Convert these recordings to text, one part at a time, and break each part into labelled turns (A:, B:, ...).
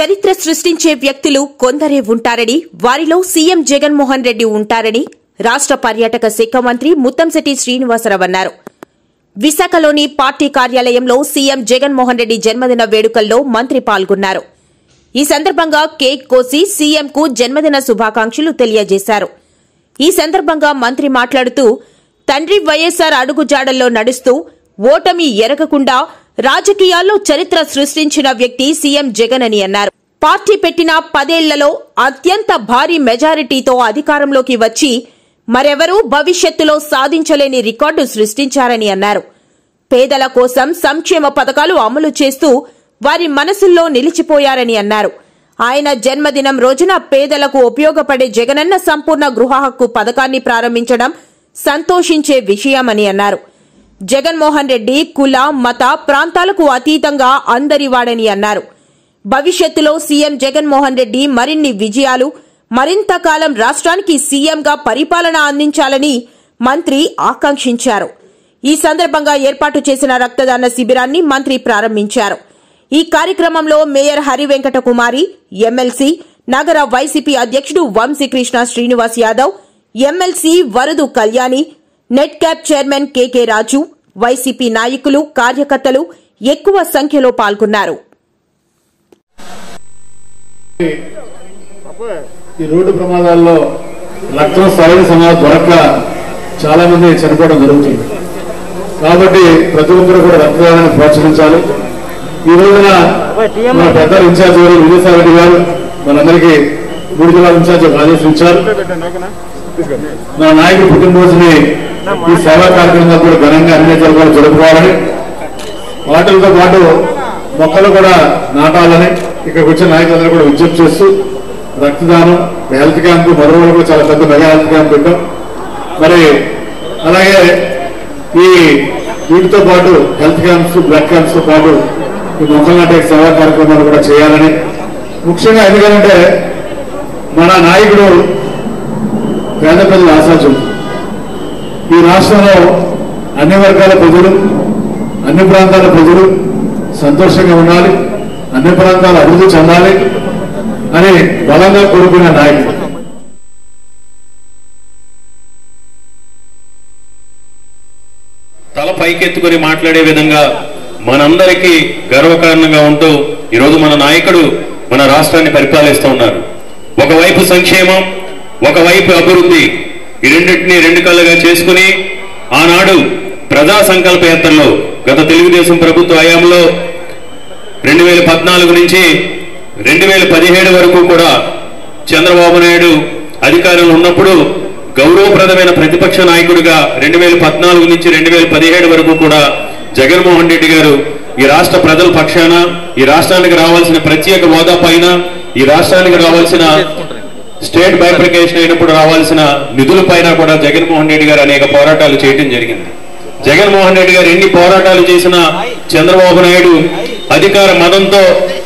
A: చరిత్ర సృష్టించే వ్యక్తులు కొందరే ఉంటారని, వారిలో సీఎం జగన్మోహన్ రెడ్డి ఉంటారని రాష్ట్ర పర్యాటక శాఖ మంత్రి ముత్తంశెట్టి శ్రీనివాసరావు అన్నారు. విశాఖలోని పార్టీ కార్యాలయంలో సీఎం జగన్మోహన్ రెడ్డి జన్మదిన వేడుకల్లో మంత్రి పాల్గొన్నారు. ఈ సందర్భంగా కేక్ కోసి సీఎంకు జన్మదిన శుభాకాంక్షలు తెలియజేశారు. ఈ సందర్భంగా మంత్రి మాట్లాడుతూ, తండ్రి వైఎస్సార్ అడుగుజాడల్లో నడుస్తూ ఓటమి ఎరగకుండా రాజకీయాల్లో చరిత్ర సృష్టించిన వ్యక్తి సీఎం జగన్ అని అన్నారు. పార్టీ పెట్టిన 10 ఏళ్లలో అత్యంత భారీ మెజారిటీతో అధికారంలోకి వచ్చి మరెవరూ భవిష్యత్తులో సాధించలేని రికార్డు సృష్టించారని అన్నారు. పేదల కోసం సంక్షేమ పథకాలు అమలు చేస్తూ వారి మనసుల్లో నిలిచిపోయారని అన్నారు. ఆయన జన్మదినం రోజున పేదలకు ఉపయోగపడే జగనన్న సంపూర్ణ గృహ హక్కు పథకాన్ని ప్రారంభించడం సంతోషించే విషయమని అన్నారు. జగన్మోహన్ రెడ్డి కుల మత ప్రాంతాలకు అతీతంగా అందరివాడని అన్నారు. భవిష్యత్తులో సీఎం జగన్మోహన్ రెడ్డి మరిన్ని విజయాలు, మరింత కాలం రాష్ట్రానికి సీఎంగా పరిపాలన అందించాలని మంత్రి ఆకాంక్షించారు. ఈ సందర్భంగా ఏర్పాటు చేసిన రక్తదాన శిబిరాన్ని మంత్రి ప్రారంభించారు. ఈ కార్యక్రమంలో మేయర్ హరివెంకట కుమారి, ఎమ్మెల్సీ నగర వైసీపీ అధ్యక్షుడు Vamsikrishna Srinivas Yadav, MLC Varudu Kalyani, net cap chairman KK Raju, YCP నాయకులు, కార్యకర్తలు ఎక్కువ సంఖ్యలో పాల్గొన్నారు.
B: ఈ రోడ్డు ప్రమాదాల్లో రక్తం సరైన సమయం దొరక్క చాలా మంది చనిపోవడం జరుగుతుంది. కాబట్టి ప్రతి ఒక్కరు కూడా రక్తదానాన్ని ప్రోత్సహించాలి. ఈ రోజున మన పెద్ద ఇన్ఛార్జ్ గారు విజయసాయిరెడ్డి గారు మనందరికీ 3 జిల్లాల ఇన్ఛార్జ్ ఆదేశించారు. మన నాయకుడు పుట్టినరోజుని ఈ సేవా కార్యక్రమాలు కూడా ఘనంగా అన్ని జిల్లాలు జరుపుకోవాలని, వాటితో పాటు మొక్కలు కూడా నాటాలని ఇక్కడికి వచ్చిన నాయకులందరూ కూడా విజ్ఞప్తి చేస్తూ రక్తదానం, హెల్త్ క్యాంప్, మరో కూడా చాలా పెద్ద మెగా హెల్త్ క్యాంప్ పెట్టాం. మరి అలాగే ఈ వీటితో పాటు హెల్త్ క్యాంప్స్, బ్లడ్ క్యాంప్స్ తో పాటు ఈ మొక్కలు నాటే సేవా కార్యక్రమాలు కూడా చేయాలని, ముఖ్యంగా ఎందుకంటే మన నాయకుడు పేద ప్రజల ఆశాజ్యోతి. ఈ రాష్ట్రంలో అన్ని వర్గాల ప్రజలు, అన్ని ప్రాంతాల ప్రజలు సంతోషంగా ఉండాలి, అన్ని ప్రాంతాలు అభివృద్ధి చెందాలి అని బలంగా కోరుకునే నాయకుడు.
C: తల పైకెత్తుకుని మాట్లాడే విధంగా మనందరికీ గర్వకారణంగా ఉంటూ ఈరోజు మన నాయకుడు మన రాష్ట్రాన్ని పరిపాలిస్తూ ఉన్నారు. ఒకవైపు సంక్షేమం, ఒకవైపు అభివృద్ధి, ఈ రెండింటినీ 2 కళ్ళుగా చేసుకుని ఆనాడు ప్రజా సంకల్ప యాత్రలో గత తెలుగుదేశం ప్రభుత్వ హయాంలో 2014 నుంచి 2017 వరకు కూడా చంద్రబాబు నాయుడు అధికారంలో ఉన్నప్పుడు గౌరవప్రదమైన ప్రతిపక్ష నాయకుడిగా 2014 నుంచి 2017 వరకు కూడా జగన్మోహన్ రెడ్డి గారు ఈ రాష్ట్ర ప్రజల పక్షాన, ఈ రాష్ట్రానికి రావాల్సిన ప్రత్యేక హోదా పైన, ఈ రాష్ట్రానికి రావాల్సిన స్టేట్ బైఫర్కేషన్ అయినప్పుడు రావాల్సిన నిధుల పైన కూడా జగన్మోహన్ రెడ్డి గారు అనేక పోరాటాలు చేయడం జరిగింది. జగన్మోహన్ రెడ్డి గారు ఎన్ని పోరాటాలు చేసినా చంద్రబాబు నాయుడు అధికార మదంతో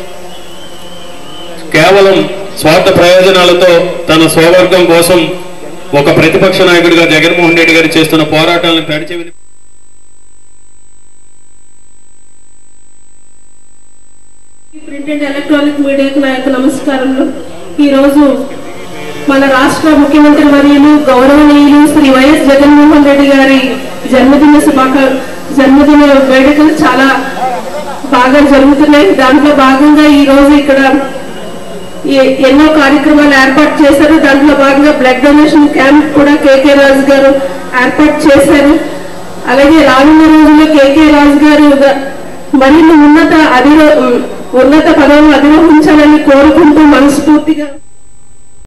C: కేవలం స్వార్థ ప్రయోజనాలతో తన స్వవర్గం కోసం ఒక ప్రతిపక్ష నాయకుడిగా జగన్మోహన్ రెడ్డి గారు చేస్తున్న పోరాటాలను పెడిచెవి
D: ప్రింట్ అండ్ ఎలక్ట్రానిక్ మీడియాకు నా యొక్క నమస్కారములు. ఈరోజు మన రాష్ట్ర ముఖ్యమంత్రి వర్యులు గౌరవనీయులు శ్రీ వైఎస్ జగన్మోహన్ రెడ్డి గారి జన్మదిన వేడుకలు చాలా బాగా జరుగుతున్నాయి. దాంట్లో భాగంగా ఈ రోజు ఇక్కడ ఎన్నో కార్యక్రమాలు ఏర్పాటు చేశారు. దాంట్లో భాగంగా బ్లడ్ డొనేషన్ క్యాంప్ కూడా కేకే రాజు గారు ఏర్పాటు చేశారు. అలాగే రానున్న రోజుల్లో కేకే రాజు గారు మరిన్ని ఉన్నత పదవులు అధిరోహించాలని కోరుకుంటూ మనస్ఫూర్తిగా